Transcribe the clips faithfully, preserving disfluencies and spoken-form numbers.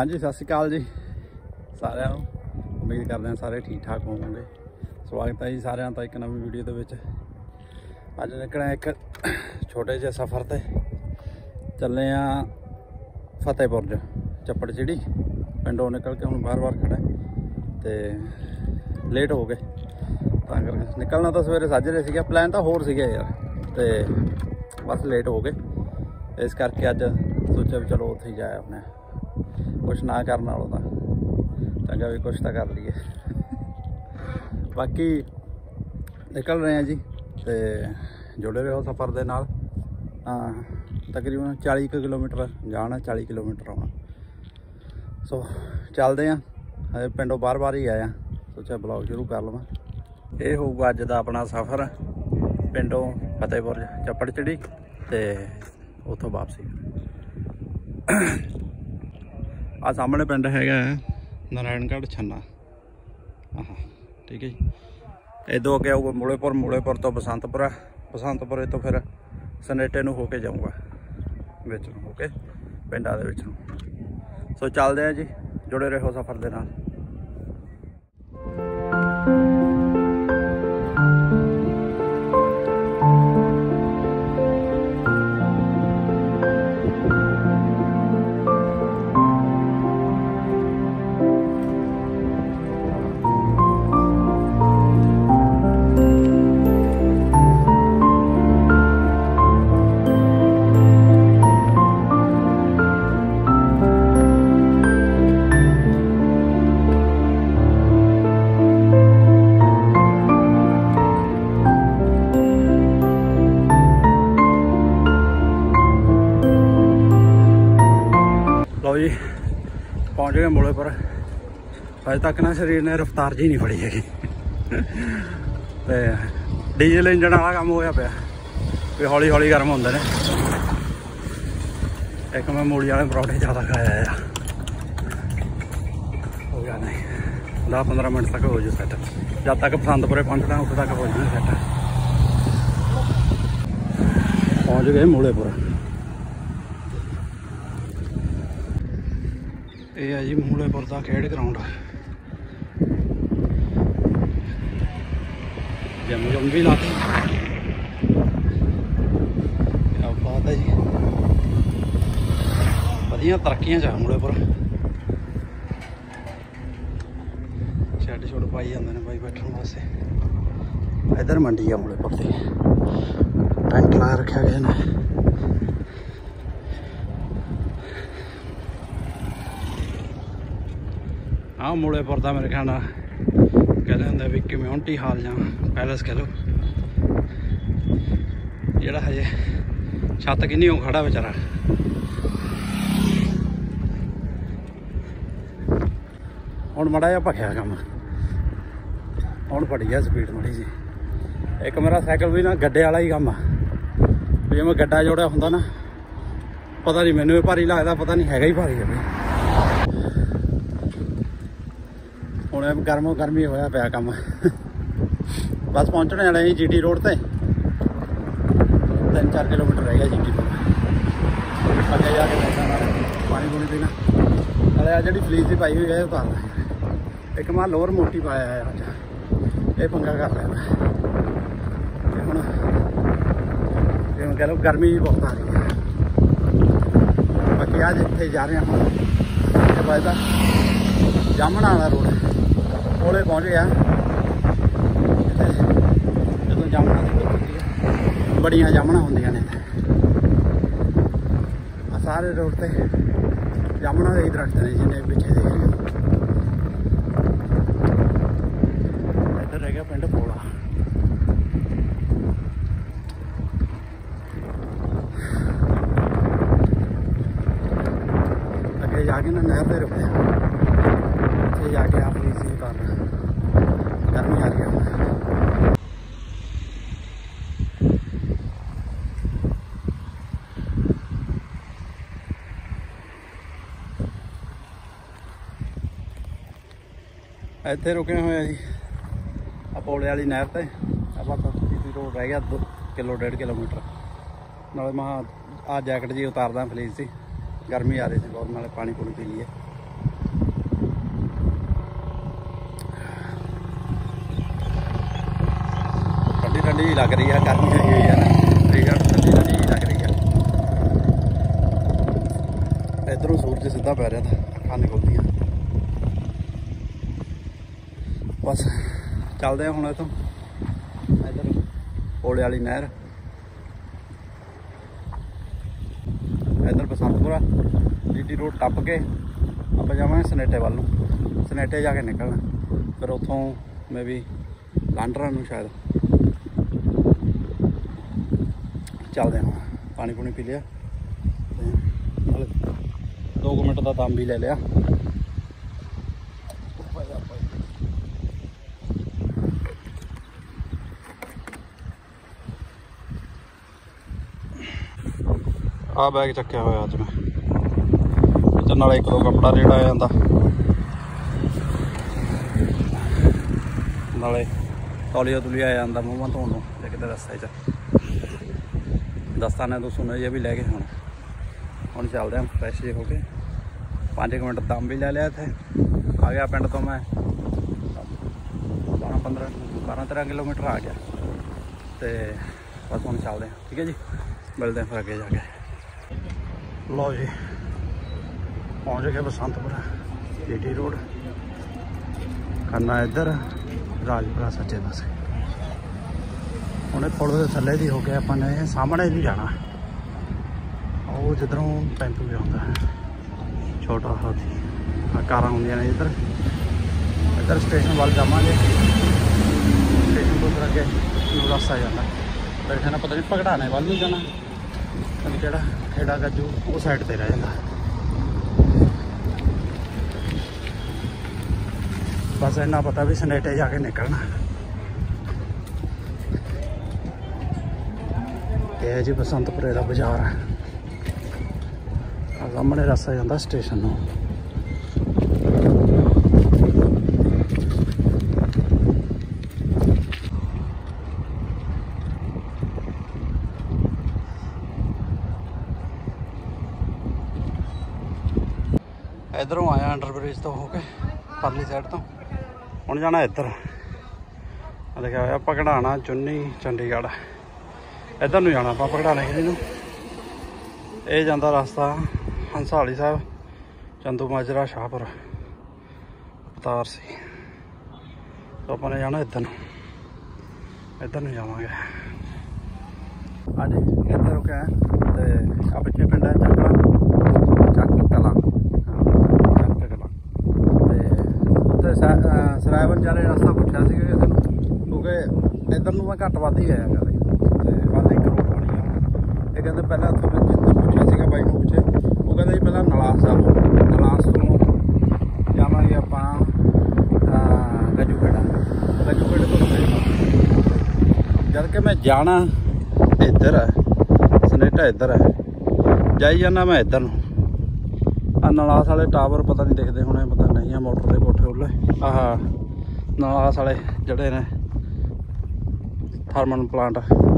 हाँ जी, सत श्री अकाल जी सारिਆਂ ਨੂੰ। उम्मीद करते हैं सारे ठीक ठाक होवोगे। स्वागत है जी सारिਆਂ ਦਾ एक नवी वीडियो ਦੇ ਵਿੱਚ। ਅੱਜ ਨਿਕਲਿਆ एक छोटे ਜਿਹੇ सफ़र ਤੇ ਚੱਲੇ ਆ फतेहपुर च ਚੱਪੜ ਚਿੜੀ ਪਿੰਡੋਂ निकल के ਹੁਣ बार-बार खड़ा ਤੇ लेट हो गए ਤਾਂ ਕਰਕੇ निकलना तो सवेरे साजरे ਸੀਗਾ, प्लान तो होर ਸੀਗਾ यार ਤੇ बस लेट हो गए। इस करके अज सोचा भी चलो उत्थे ही जाए अपने कुछ ना करने वालों का चंगा भी कुछ तो कर लीए। बाकी निकल रहे हैं जी तो जुड़े रहो सफ़र के नाल। तकरीबन चाली किलोमीटर जाना, चाली किलोमीटर आना। सो चलते हैं, अजे पिंडों बार बार ही आया, सोचा ब्लॉग शुरू कर लवां। ये होगा अज का अपना सफ़र पिंडों फतेहपुर ਚੱਪੜ ਚਿੜੀ ते उतों वापसी। आ सामने पिंड हैगा नारायणगढ़ छन्ना। हाँ ठीक है जी। इदों अगे आऊगा मूलेपुर, मूलेपुर तो बसंतपुरा, बसंतपुरे तो फिर सनेटे नूं होके जाऊँगा विच नूं होके पिंडां दे विच नूं। सो चलदे हैं जी, जुड़े रहो सफ़र दे नाल। लो जी पहुँच गए मूले पर। अजे तक ना शरीर ने रफ्तार जी नहीं फड़ी हैगी ते डीजल इंजन वाला काम होया पिया भी हौली हौली गर्म होंदे ने। एक मैं मूली वाले परौठे ज़्यादा खाया है, हो गया नहीं दस पंद्रह मिनट तक हो जू सैट। जब तक बसंतपुरे पहुँचना उस तक हो जू सैट। पहुँच गए मूलेपुर। ये है जी मूलेपुर का खेड ग्राउंड। जम जम भी लाते क्या बात है जी। वधिया तरक्कियां च मूलेपुर। शैड शुड पाई जाते हैं भाई बैठने वास्ते। इधर मंडी है मूलेपुर की, टैंक ला रखा गया ने। हाँ मूलेपुर का मेरे ख्याल कहते होंगे भी कम्यूनिटी हाल या पैलेस कह लो, जोड़ा हजे छत कि नहीं खड़ा बेचारा। हुण माड़ा जिहा भखिया कम, हुण फड़ी है स्पीड माड़ी जी। एक मेरा साइकिल भी ना गड्डे वाला ही कम आ, जो मैं गड्डा जोड़िया होंदा ना, पता नहीं मैनू भी भारी लगता, पता नहीं हैगा ही भारी है भाई। हुण गर्मो गर्मी होया पिया कम। बस पहुँचने वाले जी जीटी रोड ते, तीन चार किलोमीटर रह गया जीटी रोड। अगे जाके पानी पूनी पीना। अरे आ जी फलीस की पाई हुई है उतार दा। एक मैं लोअर मोटी पाया है अज, ये पंगा कर रहा मैं। हुण जिवें कह लो गर्मी भी बहुत आ रही है। बाकी अज इत्थे जा रहे हैं बजदा जामना वाला रोड कोले पहुँच गया। जो जामना बड़िया जामना होंदियां ने सारे रोड पे जामना के ही दरख्त ने जिन्हें पिछे देखे। इधर रह गया पिंड पोला। अगे जाके ना नहर पे रुके, उत्थे जाके आप इसी उतारना। गर्मी आ रही है। इत्थे रुके हुए जी अपोले वाली नहर ते। आप रोड रह गया दो किलो डेढ़ किलोमीटर। नाले महा आ जैकेट जी उतारदा फलीस सी, गर्मी आ रही थी बहुत, नाले पानी पूनी पी लिए। ठंडी ही लग रही है, गर्मी लगी हुई है ना, ठंडी ठंडी ही लग रही है। इधरों सूरज सीधा पै रहा था, अखा निकलती हैं। बस चलते हैं हम इतों इधर ओले वाली नहर, इधर बसंतपुरा जीटी रोड टप के आप जावे सनेटे वाल, सनेटे जाके निकलना, फिर उतों मैं भी लांडरा नूं शायद चलते हैं। पानी पूनी पी लिया, दो मिनट का दम भी ले लिया। आ बैग चक्या हुआ अज मैं, नाले एक दो कपड़ा रेड़ा आ जाता, नाले तौलिया तुलिया आ जाता मूँह धोन नूं किते रस्ते च। दस्ताने दुस्ताने ये भी लै गए। हुण हुण चलते हैं फ्रैश जे हो के, पाँच एक मिनट दम भी ले लिया। इत्थे आ गया पिंड तो मैं बारह पंद्रह बारह तेरह किलोमीटर आ गया, तो बस हुण चलते हैं। ठीक है जी, मिलते हैं फिर अगे जाके। लो जी पहुँच गए बसंतपुरा जीटी रोड, करना इधर राजपुरा सच्चे पासे। उन्हें पुल के थले दी हो गया, अपने सामने नहीं जाना, वो जिधरों टैंपू भी आता है छोटा हाथी, कार होंगे ने इधर इधर स्टेशन वाल जावांगे। स्टेशन तो फिर अगे रास्ता जाता, फिर कहना पता नहीं भगड़ाने वाल नहीं जाना, जो खेड़ा गज्जू वो साइड पर रह जाता। बस इन्ना पता भी सनेटे जाके निकलना। यह जी बसंतपुरे का बाजार है, सामने रास्ता जाता स्टेशन नूं। इधरों आया अंडर ब्रिज तो होके परली साइड तो, हुण जाना इधर लिखा हुआ भगड़ाना चुन्नी चंडीगढ़। इधर नूं जाना आपां भगड़ाने किसी नूं। ये जांदा रास्ता हंसाली साहब, चंदू माजरा, शाहपुर, अवतार सी। तो अपने जाना इधर नूं, इधर नूं जावांगे। हाँ जी इधर रुके हैं, तो आ पिछे पिंड है चक्का चक कला चक कला। तो उत्थे सरायवन जाने रास्ता पुछया सी किसी नूं, क्योंकि इधर नूं मैं घट वध ही आया कदे, वध एक रोड बनी आ। ये कहते पहले उत्थे मैं जिद्दां पुछया सीगा बाई नूं पुछे, वो कहते जी पहला नलास जाओ, नलास तो जावांगे आपां गजू खेड़ा, गजू खेड़े तो जद कि मैं जाना इधर है, सनेटा इधर है, जाई जाना मैं इधर नूं। आ नलास वाले टावर पता नहीं दिखते होने, पता नहीं है मोटर के कोठे उल्ले। आह नलास वाले जड़े ने थर्मल प्लांट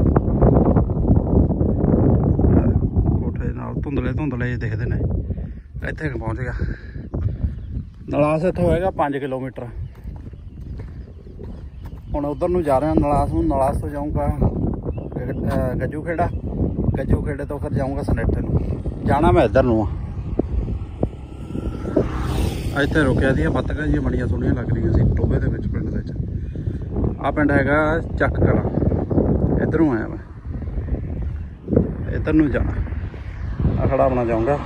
कोठे नाल धुंधले धुंधले दिखते हैं। इत्थे पहुँच गया नलास, इत्थों होएगा पाँच किलोमीटर। हुण उधर नूं जा रहे हैं नलास नूं, नलास तो जाऊँगा गज्जू खेड़ा, गज्जू खेड़े तो फिर जाऊँगा सनेटे नूं। जाना मैं इधर नूं। इत्थे रुकिया दी बतकां जी बड़ियां सोहणियां लग रही सी टोबे दे विच पिंड दे विच। आ पिंड हैगा चक कला, इधरों आया मैं, इधर नूं जाना। आ खड़ा होना जाऊँगा।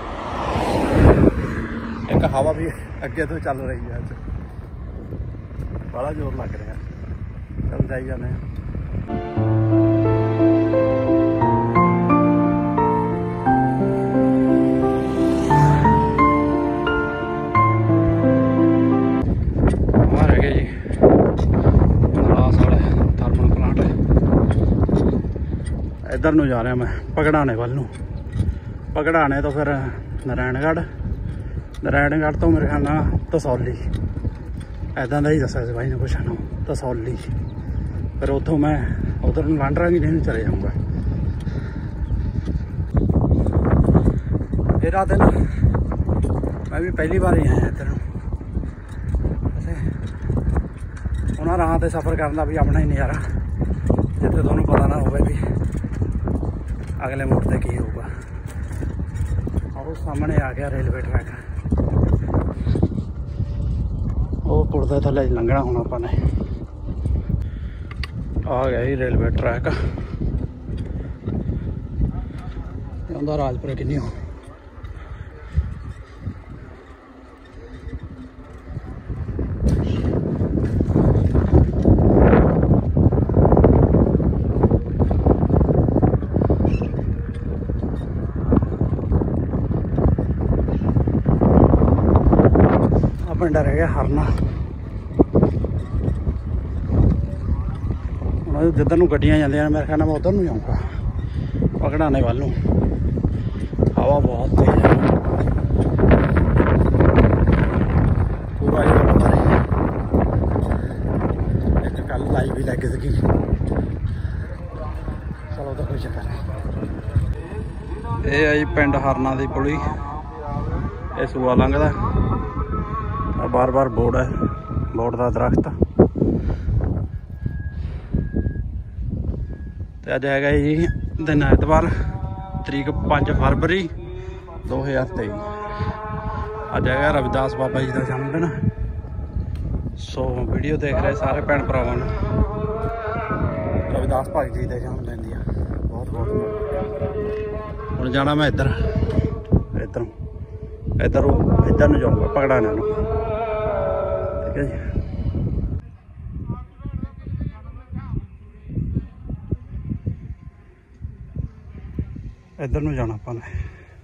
एक हवा भी अगे तो चल रही है, अज बड़ा जोर लग रहा है। चल जाई जाने। इधर नूं जा रहा मैं भगड़ाने वाल नूं। भगड़ाने तो फिर नारायणगढ़, नारायणगढ़ तो मेरे ख्याल नाल तसौली, ऐदा दा ही दस्सिया सी भाई ने कुछ ना तसौली। फिर उतों मैं उधर लांडरा भी नहीं चले जाऊँगा। तेरह दिन मैं भी पहली बार ही आया इधर। वैसे उन्होंने राह से सफ़र करने का भी अपना ही नज़ारा, जितना तो थोड़ा पता ना होगा भी अगले मोड़ से की होगा। और सामने आ गया रेलवे ट्रैक, वो पुल के थले लंघना होना अपने। आ गया ही रेलवे ट्रैक, आंदा राजपुर किन्नी हो। पिंड रह गया हरना। जिधर नूं गड्डियां जांदियां मेरे ख्याल मैं उधर नूं जाऊँगा, पकड़ाने वाल नूं। हवा बहुत तेज है, पूरा ही पता नहीं। एक कल लाई भी लग सकी, चलो तो कोई चक्कर नहीं। ये आई पिंड हरना की पुली, ये सूआ लंघदा, बार बार बोर्ड है, बोर्ड का दरख्त। तो अज है जी दिन ऐतवार, तरीक पाँच फरवरी दो हज़ार तेई। अज है रविदास बाबा जी का जन्मदिन। सो वीडियो देख रहे सारे भैन भरावां नूं रविदास भगत जी के जन्मदिन दी बहुत बहुत मुबारक। हुण जाना मैं इधर इधर इधर इधर नूं जाऊँगा पकड़ाने नूं, ठीक है जी। इधर नूं जाना अपन ने।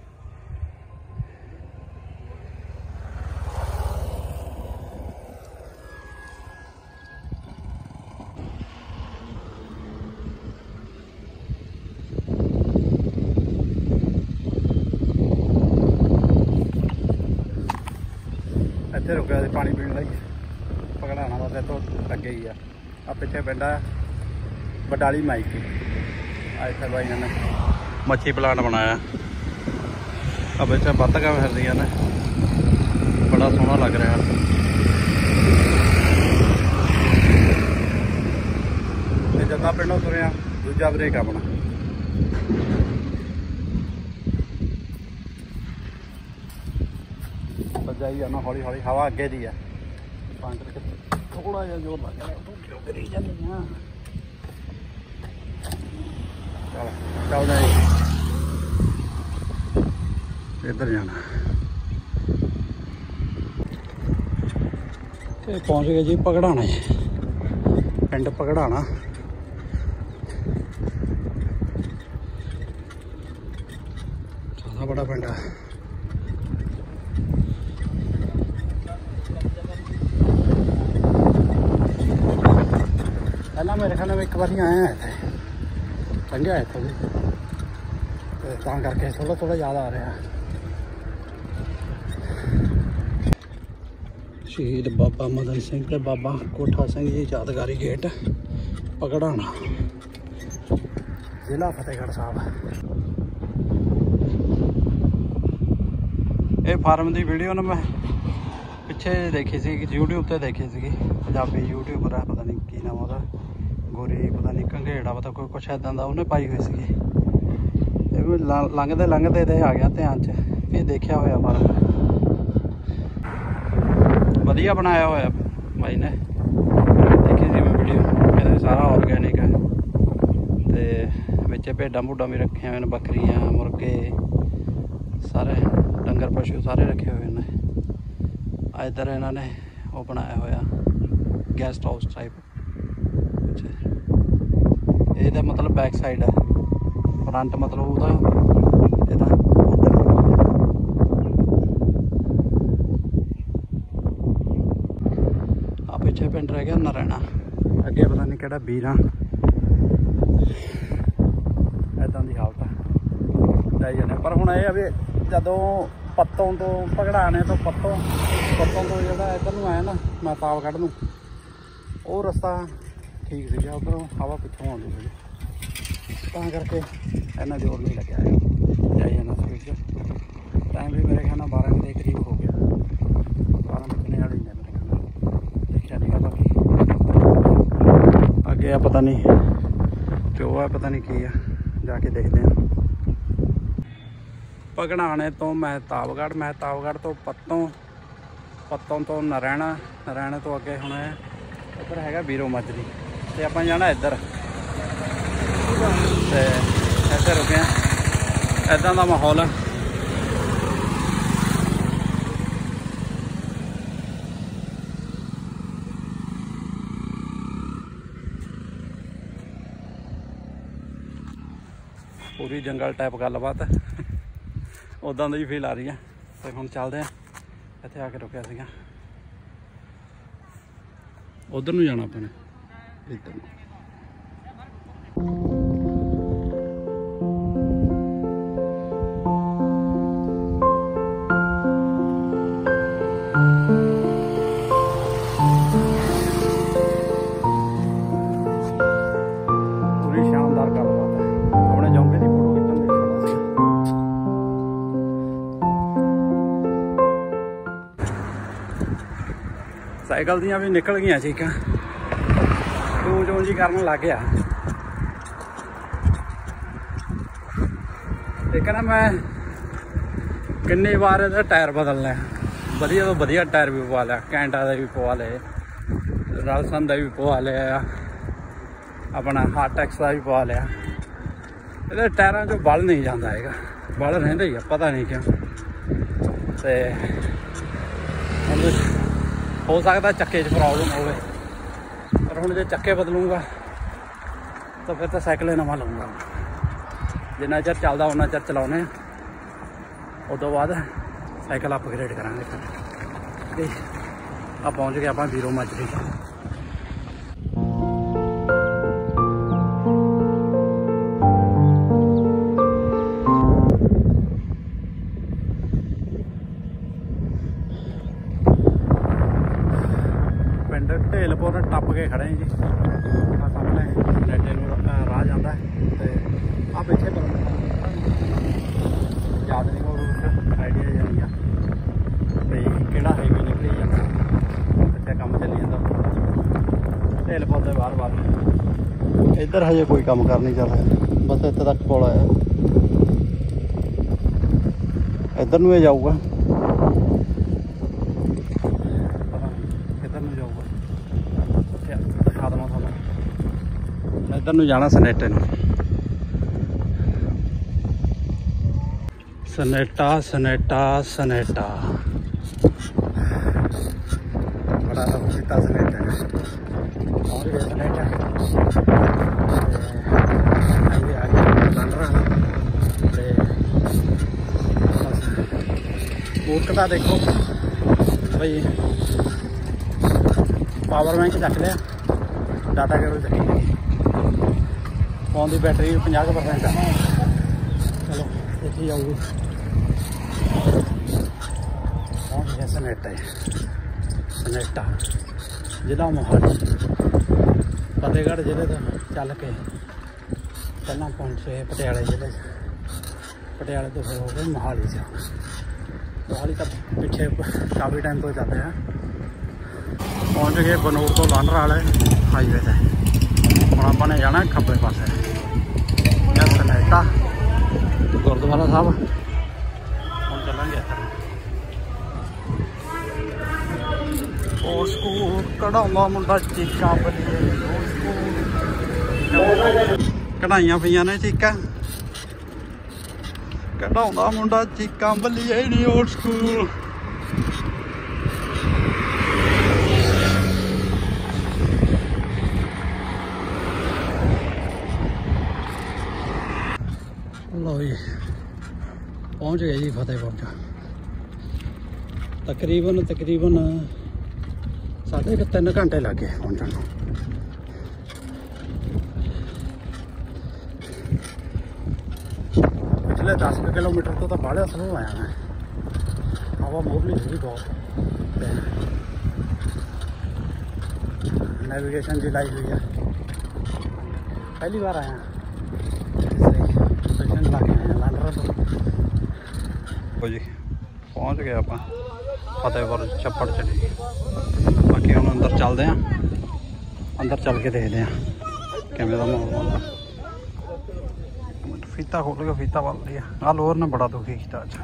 इत्थे रुका पानी पीने लई, पकड़ाना बस इतों अगे ही आ। पिछे पिंड आ बडाली माइकी, इतने भाई ने मच्छी प्लांट बनाया। अब इतने बत्तखां फिरदियां ने, बड़ा सोहना लग रहा। जदा पिंडों तुरिया दूजा ब्रेक अपना। बजाई जाना हौली हौली, हवा अगे दी है, थोड़ा जहा जोर लग रहा करी जानी। चल चल जाए इधर जाना। तो पहुँच गए जी पकड़ाना, पिंड पकड़ाना। ज़्यादा बड़ा पिंड है। पहला मेरे ख्याल में एक बार आया इतने, लंघिया इतों भी, तो करके थोड़ा थोड़ा याद आ रहा। शहीद बाबा मदन सिंह ते बाबा कोठा सिंह जी यादगारी गेट पकड़ाना, जिला फतेहगढ़ साहब। ये फार्म की वीडियो ना मैं पिछे देखी सी, यूट्यूब पर देखी सी, पंजाबी यूट्यूबर है, पता नहीं की नाम ਉਹਦਾ, गोरी पता नहीं घंघेड़ा पता कोई कुछ इदा का उन्हें पाई हुई सी। लंघते लंघते तो आ गया ध्यान च, ये देखा होया फार्म वधिया बनाया होया भाई ने, देखी सी मैं वीडियो। कहते सारा ऑर्गेनिक है, तो बिच भेडां भूडां भी रखे हुए हैं, बकरियां मुर्गे सारे डंगर पशु सारे रखे हुए हैं। इधर इन्होंने वो बनाया होया गेस्ट हाउस टाइप, ये मतलब बैक साइड है, फ्रंट मतलब वो इधर आ पिछे पिंड रह गया नारायणा, अगे पता नहीं केड़ा बीरा। इदा की हालत जाई जाने। पर हुण ये भी जदों पत्तों तो पकड़ाने तो पत्तों पत्तों तो जो इधर नूं आया ना महताबगढ़ नूं, वो रस्ता ठीक सी, उधरों हवा पिछों आती सी, तां करके इन्ना जोर नहीं लग्या जाई जाना स्पीड। टाइम भी मेरे ख्याल बारह के करीब हो गया, बारह बजने वाली है मेरे ख्याल, देखा नहीं। बाकी अगे आ पता नहीं जो है पता नहीं की है, जाके देखते हैं। भगड़ाने तो महताबगढ़, महताबगढ़ तो पत्तों, पत्तों तो नरैना, नरैने तो अगे होना है इधर हैगा बीरो मजरी, तो आप जाना इधर ते इधर रुके हैं। इदा का माहौल है। पूरी जंगल टाइप गलबात है, उदा की फील आ रही है। तो हम चलते हैं, इतने आके रुकया सीगा, उधर नूं जाना अपने इधर। पूरी शानदार गलबात है। अपने जौंगे की फोटो खिंचण दी खड़ा सी। साइकिल दियां भी निकल गई चीकां, चूं चूं जी करन लग गया। एक ना मैं किन्नी बार इहदा टायर बदलना, वधिया तो वधिया टायर भी पवा लिया, कैंटा का भी पवा ले, रालसन का भी पवा लिया, अपना हार्टेक्स का भी पवा लिया। ये टायरों चो बल नहीं जाता है, बल रहिंदा ही है, पता नहीं क्यों। तो हो सकता चक्के च प्रॉब्लम हो, पर हुण जो चक्के बदलूंगा तो फिर तो साइकिल नवा लूँगा। जिन्ना चर चलदा उन्ना चर चलाने, उस तो बाद साइकिल अपग्रेड करांगे। फिर आ पहुँच गए आप बीरो मजरी। पिंड ढेलपुर टप के खड़े जी, सामने नेटे राह जाता है। तो आ पिछे याद नहीं हो आइडिया नहीं है भाई किहड़ा हाईवे निकली जाता, इतने काम चली जाता ढेलपुर के बार बार। इधर हजे कोई काम कर नहीं चल रहा, बस इतने तक पुल आया, इधर नूं जाऊगा, इधर नूं जाऊगा, दिखा देवां तुहानूं। इधर नूं जाना सनेटे नूं, सनेटा सनेटा सनेटा, बड़ा रफीता सनेटा और ये सनेटा आगे आगे बन रहा है। मूर्खता देखो भाई, पावर बैंक चक लिया, डाटा केबल चकी, फोन की बैटरी पचास परसेंट है। चलो देखी जाऊगी। पहुँच गया सनेटा, सनेटा जिला मोहाली, फतेहगढ़ जिले तो चल के पहला पहुँचे पटियाले जिले, पटियाले तो फिर हो गए मोहाली से। मोहाली तो पिछे काफ़ी टाइम तो चल रहा। पहुँच गए बनूर तो लांडर वाले हाईवे से, हम आपने जाना खब्बे पासे सनेटा गुरुद्वारा साहब। हम चलेंगे ओल्ड स्कूल कढ़ाउंदा मुंडा चीकां बल्लिए, कढ़ाइयां पईयां ने चीकां, कढ़ाउंदा मुंडा चीकां बल्लिए नी ओल्ड स्कूल। लो जी पहुँच गए जी फतेहपुर। तकरीबन तकरीबन साढ़े तीन घंटे लग गए पहुँचने को। पिछले दस किलोमीटर तो तो बाहर स्लो आया मैं, हवा मोरली थी बहुत। नेविगेशन जी लाई हुई है, पहली बार आया जी। पहुँच गए आप फतेहपुर छप्पड़ चढ़ी। बाकी हम अंदर चलते हैं, अंदर चल के देखते हैं किवें दा माहौल होंदा। फीता खोल के फीता बन लिया। आ लोअर ने बड़ा दुखी किया अज।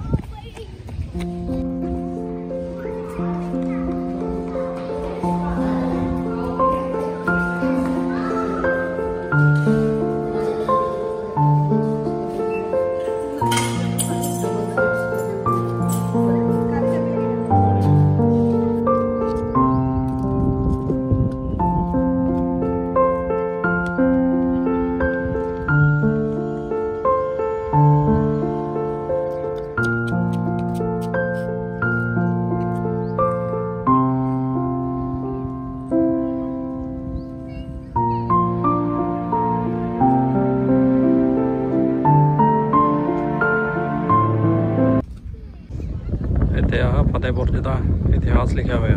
फतेह बुर्ज का इतिहास लिखा हुआ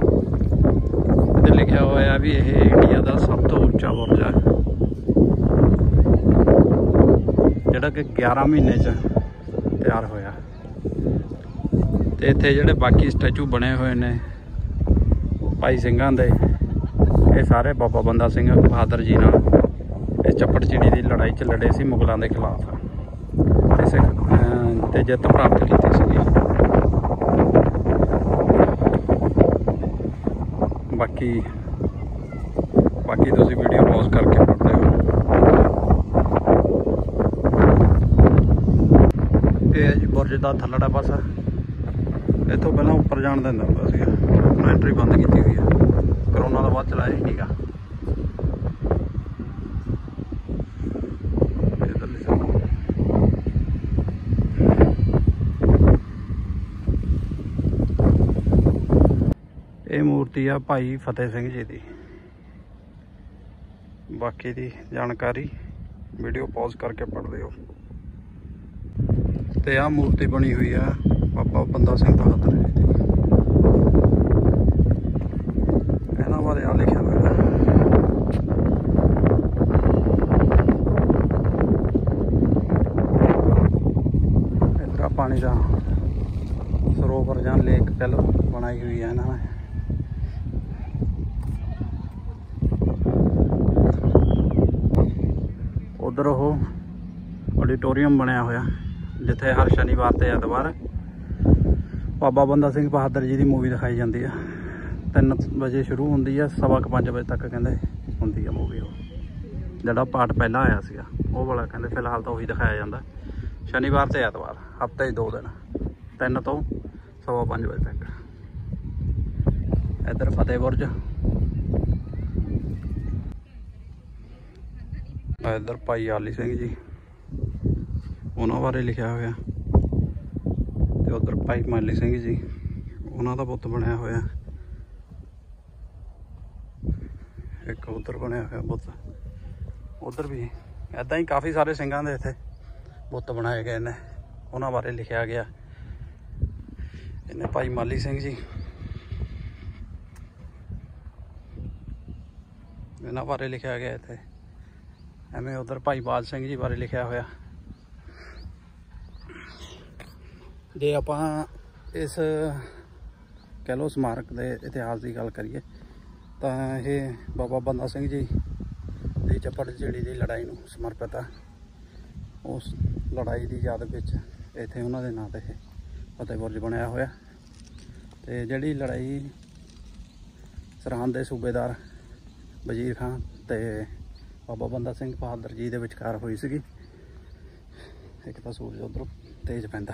लिखा हुआ भी यह इंडिया का सब तो उच्चा बुर्ज है जोड़ा कि ग्यारह महीने च तैयार होया। तो इत्थे जोड़े बाकी स्टैचू बने हुए ने भाई सिंघां दे, ये सारे बाबा बंदा सिंह बहादुर जी नाल इस चप्पड़ चिड़ी की लड़ाई च लड़े सी मुगलों के खिलाफ ते सिख ते जित प्राप्त की सी। बाकी बाकी तुसी वीडियो पॉज करके पढ़ते हो। ये जी बुर्ज का थल्लड़ा पासा, इतों पहला उपर जान देंदा हुंदा सीगा, एंट्री बंद की हुई है, करोना तो बाद चलाया ही नहीं गा। ये मूर्ति आ भाई फतेह सिंह जी की। बाकी की जानकारी वीडियो पॉज करके पढ़ लियो। ते आ मूर्ति बनी हुई है बाबा बंदा सिंह बहादुर जी की। इन्हां बारे आ लिखा हुआ है। इधर पानी का सरोवर या लेक कह लो बनाई हुई है इन्होंने। उधर वो ऑडिटोरीयम बनया होया जिथे हर शनिवार ते एतवार बाबा बंदा सिंह बहादुर जी की मूवी दिखाई जाती है। तीन बजे शुरू होंगी है, सवा क पाँच बजे तक कहते होंगी है मूवी। वो जोड़ा पार्ट पहला आया सीगा वो वाला कहते फिलहाल तो वही दिखाया जाता शनिवार ते एतवार, हफ्ते दो दिन, तीन तो सवा पाँच बजे तक। इधर फतेह बुर्ज, इधर भाई आली सिंह जी उन्होंने बारे लिखा हुआ। तो उधर भाई माली सिंह जी उन्होंने बुत बनया होया। एक उधर बनया हुआ बुत, उधर भी ऐदा ही काफ़ी सारे सिंघां दे इत्थे बुत बनाए गए ने, उन्होंने बारे लिखा गया। इन्हें भाई माली सिंह जी, इन्होंने बारे लिखा गया इत्थे। एवं उधर भाई बाज सिंह जी बारे लिखा होया। जे आप इस कह लो स्मारक के इतिहास की गल करिए तो ये बाबा बंदा सिंह जी की चप्पड़ चिड़ी की लड़ाई को समर्पित है। उस लड़ाई की याद इत्थे उन्होंने नाम से फतेह बुर्ज बनया होया। तो जिहड़ी लड़ाई सरहंद के सूबेदार वजीर खान ते बाबा बंदा सिंह बहादुर जी के विचकार हुई सी। एक तो सूरज उधरों तेज पैंदा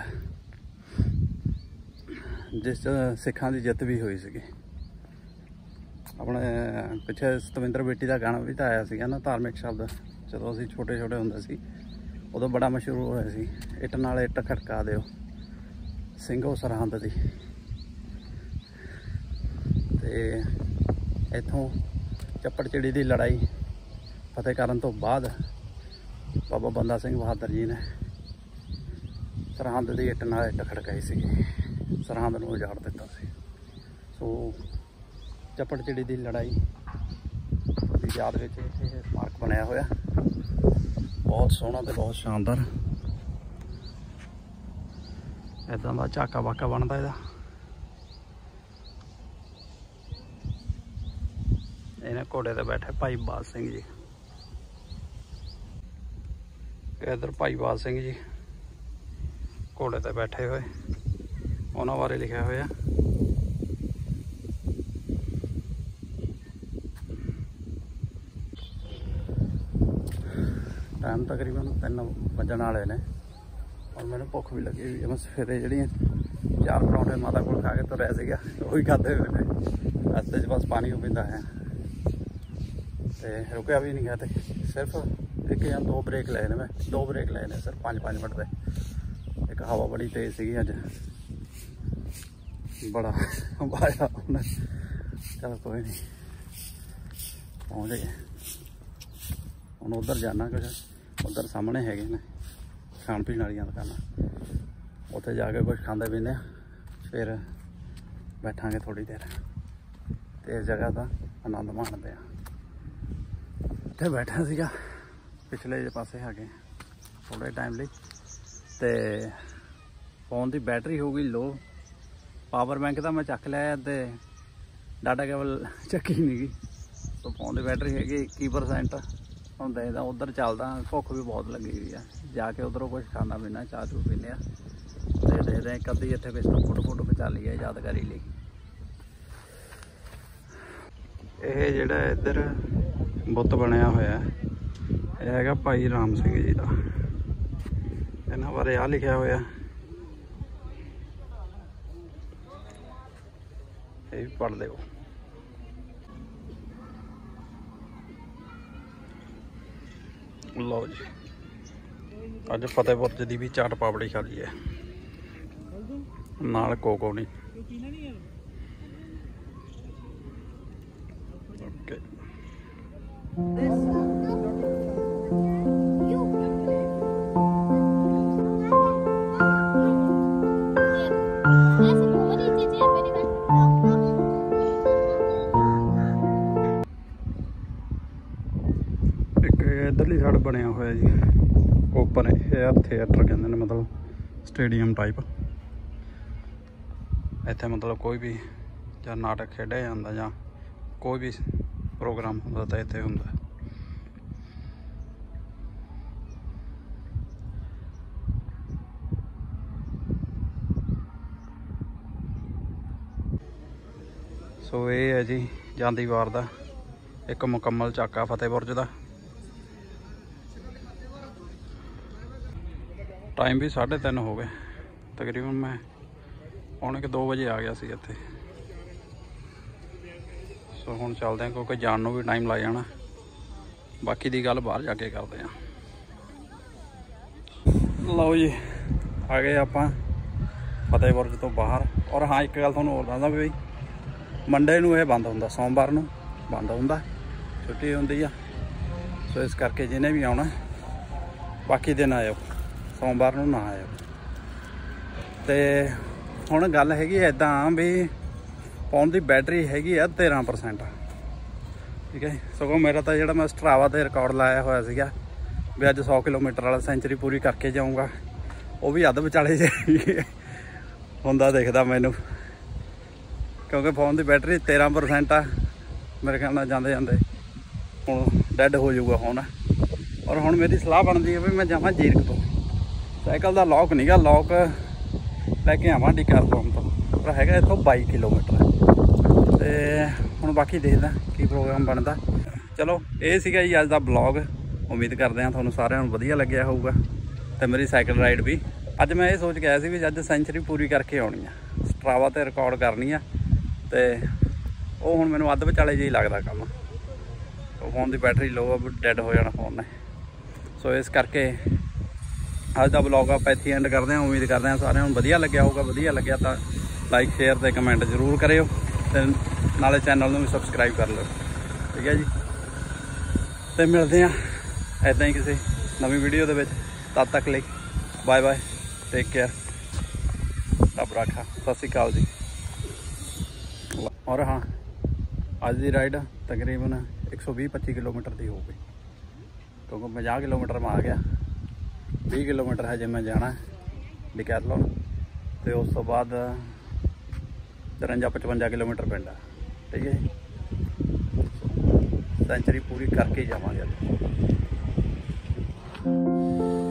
जिस सिखां की जित भी हुई सी। अपने पिछे सतविंदर बेटी का गाना भी तो आया सीगा ना, धार्मिक शब्द, जो असीं छोटे छोटे हुंदे सी उदों बड़ा मशहूर होया सी, इट नाल इट खड़का दिओ ਸਿੰਘੋ सरहंद दी। ते इत्थों चप्पड़ चिड़ी की लड़ाई फतेह करन तो बाद बाबा बंदा सिंह बहादुर जी ने सरहंद की इट नाल इट खड़काई सी, सरहंद नूं उजाड़ दिता सी। सो चप्पड़ चिड़ी की लड़ाई की याद में स्मारक बनाया होया, बहुत सोहना तो बहुत शानदार। इदां दा झाका वाका बनता इहदा। इन्हें घोड़े ते बैठे भाई बाज सिंह जी। इधर भाईवाल सिंह जी घोड़े ते बैठे हुए, उन्होंने बारे लिखा हुआ। टाइम तकरीबन तीन बजन वाले ने और मैंने भुख भी लगी हुई है। मैं सवेरे जड़ियाँ चार परौंठे माता को खा के तो रह सीगा, वही खाते हुए ने रस्ते बस पानी को पींदा है तो रुकया भी नहीं गया। तो सिर्फ एक या दो ब्रेक ले मैं दो ब्रेक ले ने सिर्फ पाँच पाँच मिनट के। एक हवा बड़ी तेज सी अज, बड़ा बाया उन्हें। चलो कोई नहीं, पहुँच गए हूँ। उधर जाना कुछ उधर सामने है ने खाण पीण वाली दुकान, उत्थे जाके कुछ खाते पीने फिर बैठांगे थोड़ी देर तो इस जगह का आनंद माणते हैं। इतने बैठा सीगा पिछले जे पासे आ गए थोड़े टाइम लिए तो फोन की बैटरी हो गई लो। पावर बैंक तो मैं चक लिया तो डाटा केबल चक्की नहीं गई। तो फोन की बैटरी हैगी इक्की परसेंट हम देखदा उधर चलदा। भुख भी बहुत लगी हुई है, जाके उधरों कुछ खाना पीना चाह चू पीने तो देखते हैं कभी इतने पिछले फोटो फोटो खिचा ली है यादगारी लिए। ये जिहड़ा इधर बुत बनया होया यह है भाई राम सिंह जी का। इन्हां बारे आ लिखा होया, ये भी पढ़ लिओ। लो जी अज फतेहपुर जी भी चाट पापड़ी खा ली है नाल कोको नहीं। ओके इधरली साइड बनया होया जी ओपन एयर थिएटर कहते हैं, मतलब स्टेडियम टाइप। इत्थे मतलब कोई भी या नाटक खेडिया जाता या कोई भी प्रोग्राम होंदा तो इत्थे हुंदा। सो ये है जी जांदी वार दा एक मुकम्मल झाका फतेहपुर दा। टाइम भी साढ़े तीन हो गए तकरीबन। मैं पौने के दो बजे आ गया सी इत्थे। सो हुण चलते हैं क्योंकि जान नूं भी टाइम लग जाना। बाकी दी गल बाहर जाके करते हैं। लो जी आ गए आपां फतेहपुर तो बाहर। और हाँ एक गल तुहानूं होर दसदा भी मंडे नूं ये बंद हुंदा, सोमवार नूं बंद हुंदा, छुट्टी हुंदी आ। सो इस करके जिन्हें भी आउणा बाकी दिन आयो, सोमवार नूं ना आयो। तो हुण गल हैगी इदां भी फोन की बैटरी हैगी आ तेरह परसेंट, ठीक है। सगों मेरा तो जिहड़ा मैं स्ट्रावा ते रिकॉर्ड लाया होया सीगा भी अज सौ किलोमीटर वाला सेंचुरी पूरी करके जाऊँगा, वो भी अध विचाले जे हुंदा दिखदा मैनू, क्योंकि फोन की बैटरी तेरह परसेंट आ। मेरे ख्याल नाल जांदे जांदे हुण डैड हो जाऊगा फोन। और हुण मेरी सलाह बनदी है भी मैं जावां जीरक तो, साइकिल का लॉक नहीं गा, लॉक लैके आवां डिकैथलॉन तो, पर हैगा इत्थों बाई किलोमीटर। तो हुण बाकी देखदा की प्रोग्राम बनदा। चलो ये सीगा जी अज दा ब्लॉग। उम्मीद करते हैं तुहानूं सारिआं नूं वधिया लग्गिआ होऊगा। तो मेरी साइकिल राइड भी अज मैं ये सोच के आया सी भी अज सेंचुरी पूरी करके आउणी आ, स्ट्रावा ते रिकॉर्ड करनी आ। तो वो हुण मैनूं अध विचाले जी लगदा काम। तो फोन की बैटरी लो डैड हो जाना फोन ने। सो इस करके अज का ब्लॉग आप इत्थे एंड करते हैं। उम्मीद करते हैं सारिआं नूं वधिया लग्गिआ होऊगा। वधिया लग्गिआ तो लाइक शेयर ते कमेंट जरूर करिओ ते नाले चैनल नूं भी सबसक्राइब कर लो, ठीक है जी। तो मिलते हैं ऐदां ही किसी नवीं वीडियो दे विच। तद तक लिए बाय बाय, टेक केयर, रब राखा, सत श्री अकाल जी। और हाँ अज की राइड तकरीबन एक सौ भी पच्ची किलोमीटर की हो गई, क्योंकि पचास किलोमीटर में आ गया। बीस किलोमीटर है जे मैं जाना डिकैथलॉन, तो उस तो बाद तिरंजा पचवंजा किलोमीटर पिंड है, ठीक है। सेंचुरी पूरी करके ही जावांगे।